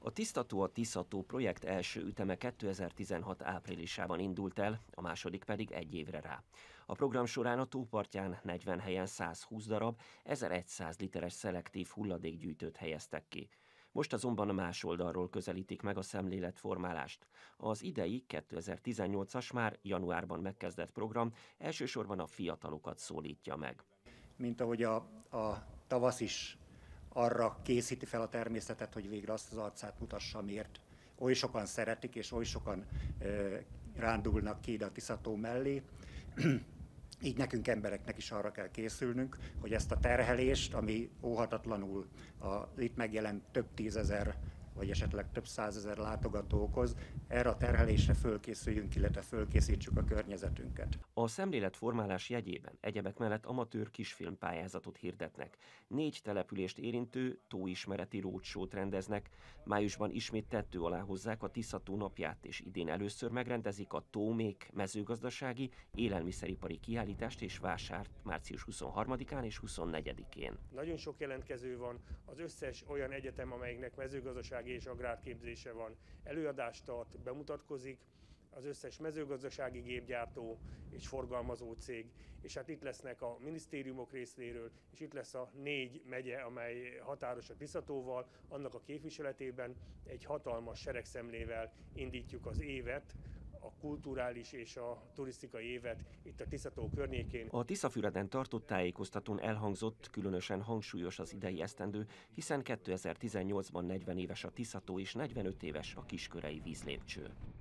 A Tiszta-tó a Tisza-tó projekt első üteme 2016 áprilisában indult el, a második pedig egy évre rá. A program során a tópartján 40 helyen 120 darab, 1100 literes szelektív hulladékgyűjtőt helyeztek ki. Most azonban más oldalról közelítik meg a szemléletformálást. Az idei 2018-as már januárban megkezdett program elsősorban a fiatalokat szólítja meg. Mint ahogy a tavasz is arra készíti fel a természetet, hogy végre azt az arcát mutassa, miért oly sokan szeretik, és oly sokan rándulnak ki ide a Tisza-tó mellé. Így nekünk embereknek is arra kell készülnünk, hogy ezt a terhelést, ami óhatatlanul itt megjelent több tízezer, vagy esetleg több százezer látogató okoz, erre a terhelésre fölkészüljünk, illetve fölkészítsük a környezetünket. A szemléletformálás jegyében egyebek mellett amatőr kisfilmpályázatot hirdetnek. 4 települést érintő tóismereti roadshow-t rendeznek. Májusban ismét tető alá hozzák a Tisza-tó napját, és idén először megrendezik a Tómék mezőgazdasági, élelmiszeripari kiállítást és vásárt március 23-án és 24-én. Nagyon sok jelentkező van, az összes olyan egyetem, amelyiknek mezőgazdasági és agrárképzése van, előadást tart, bemutatkozik, az összes mezőgazdasági gépgyártó és forgalmazó cég, és hát itt lesznek a minisztériumok részéről, és itt lesz a 4 megye, amely határos a Tisza-tóval, annak a képviseletében egy hatalmas seregszemlével indítjuk az évet, a kulturális és a turisztikai évet itt a Tisza-tó környékén. A Tiszafüreden tartott tájékoztatón elhangzott, különösen hangsúlyos az idei esztendő, hiszen 2018-ban 40 éves a Tisza-tó és 45 éves a Kiskörei vízlépcső.